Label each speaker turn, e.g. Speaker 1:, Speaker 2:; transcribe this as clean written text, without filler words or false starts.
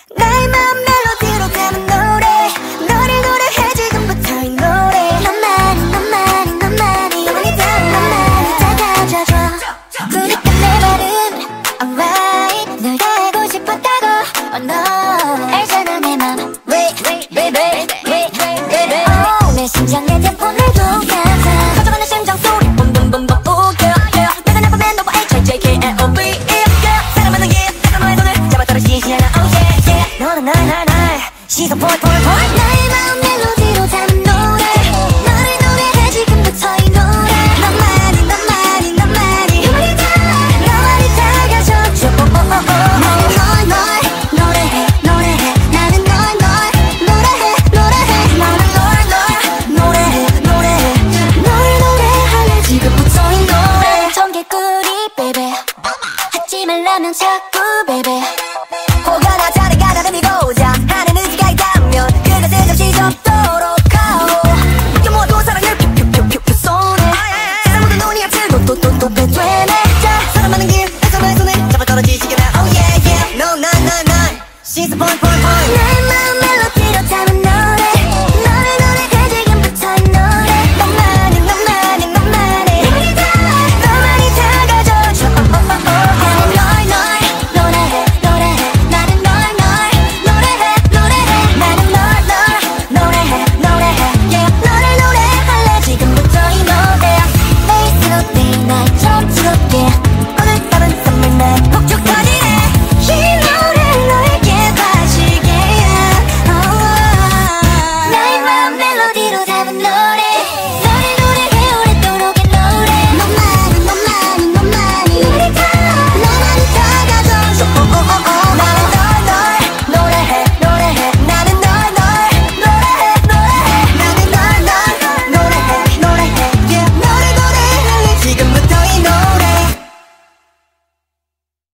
Speaker 1: 나의 마음 멜로디로 담은 노래 너를 노래해 지금부터 이 노래 너만이 다가져줘 그러니까 내 말은 alright 널 다 알고 싶었다고 oh no 알잖아 내 맘 wait baby 내 심장 내 템포를 동감상 가져가는 심장 소리 붐붐붐붐 우겨 내가 나쁘면 너와 HJKLOV 사랑하는 길 내가 너의 손을 잡아 떨어지지 않아 oh yeah 너는 날 시선 point 나의 마음 멜로디로 담은 노래 너를 노래해 지금부터 이 노래 너만이 다가져줘 나는 널 노래해 나는 널 노래해 나는 널 노래할래 지금부터 이 노래 청개구리 baby 하지 말라면 자꾸 baby 혹여 나 자리가 다름이 보자 하는 의지가 있다면 그것을 잠시 접도록 하오 이게 모두 사랑을 퓨퓨퓨퓨 쏘네 세상 모든 눈이 앞을 또 되네 자 사랑하는 길 내 손을 잡아 떨어지시게 나 oh yeah no 시선 point